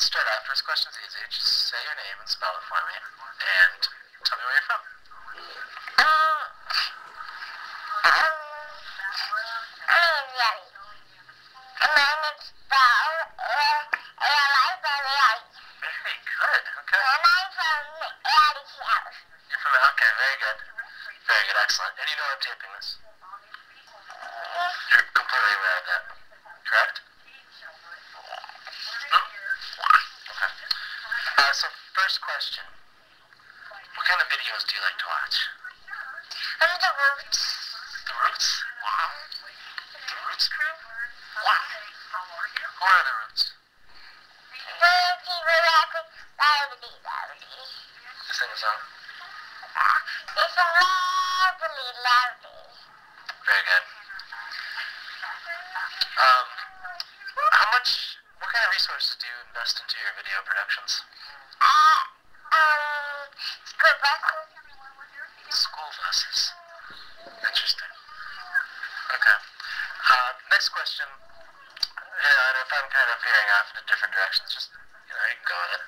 start out. First question's easy. Just say your name and spell it for me, and tell me where you're from. Very good. Okay. You're from okay. Very good. Very good. Excellent. And you know I'm taping this. You're completely aware of that, correct? Okay. So first question. What kind of videos do you like to watch? The Roots. The Roots? Yeah. The Roots crew? Yeah. Who are the Roots? Sing a song. It's lovely, lovely. Very good. What kind of resources do you invest into your video productions? School buses. School buses. Interesting. Okay. Next question. And if I'm kind of veering off into different directions, just, you can go with it.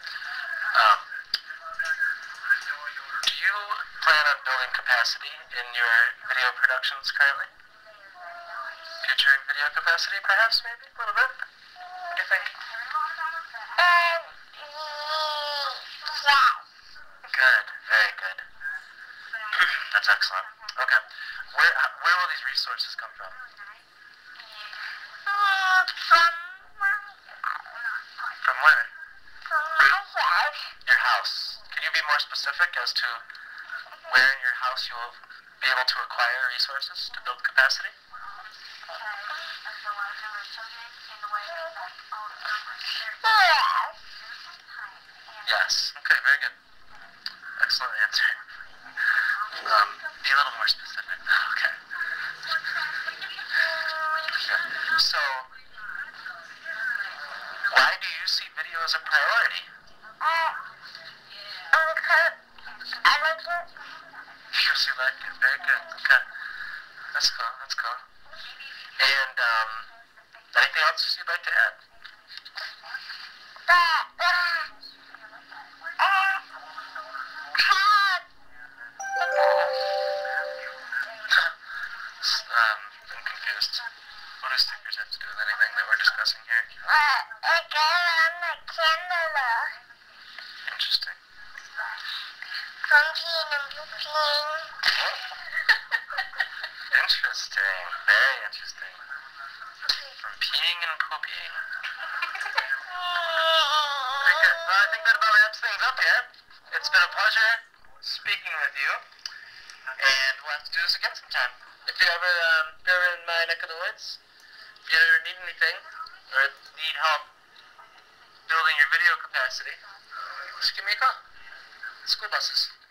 Do you plan on building capacity in your video productions currently? Future video capacity, perhaps, maybe? A little bit? What do you think? Yes. Good. Very good. That's excellent. Okay. Where will these resources come from? From where? Your house. Can you be more specific as to where in your house you will be able to acquire resources to build capacity? Yes. Okay, very good. Excellent answer. Be a little more specific. Okay. So, why do you see video as a priority? Because you like it. Very good. Okay. That's cool. That's cool. And, anything else you'd like to add? I'm confused. What do stickers have to do with anything that we're discussing here? Interesting. Interesting. Very interesting. From peeing and pooping. Very good. Well, I think that about wraps things up here. It's been a pleasure speaking with you. And we'll have to do this again sometime. If you're ever in my neck of the woods, if you ever need anything, or need help building your video capacity, just give me a call. School buses.